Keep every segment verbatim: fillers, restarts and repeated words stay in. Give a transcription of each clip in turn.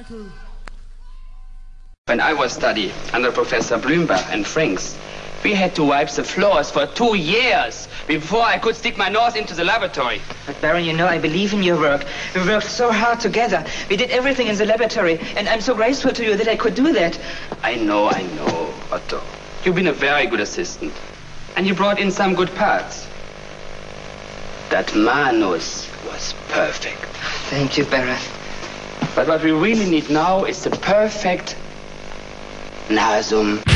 Michael. When I was studying under Professor Blümberg and Franks, we had to wipe the floors for two years before I could stick my nose into the laboratory. But Baron, you know, I believe in your work. We worked so hard together. We did everything in the laboratory, and I'm so grateful to you that I could do that. I know, I know, Otto. You've been a very good assistant. And you brought in some good parts. That Manus was perfect. Thank you, Baron. But what we really need now is the perfect Nasum.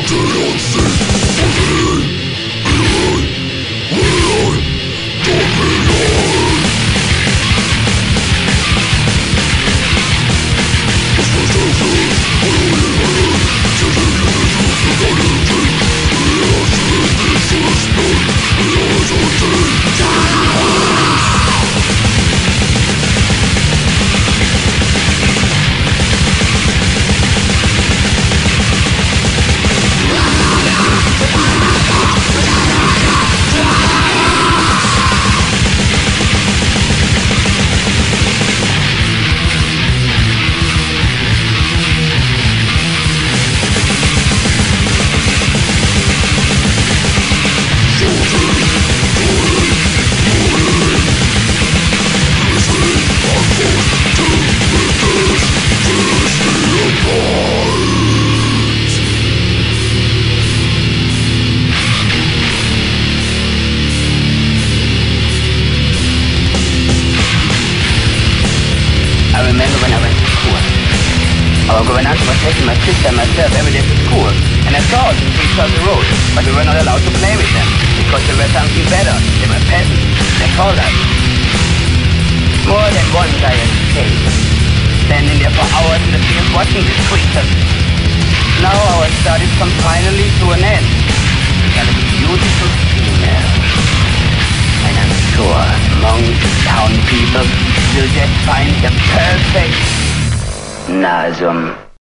Our governance was taking my sister and myself every day to school, and I saw us in Three Circle Road, but we were not allowed to play with them, because they were something better. They were peasants. They called us. More than once I escaped, standing there for hours in the field watching these creatures. Now our studies come finally to an end. We got a beautiful female. And I'm sure among the town people, you'll just find the perfect Nasum.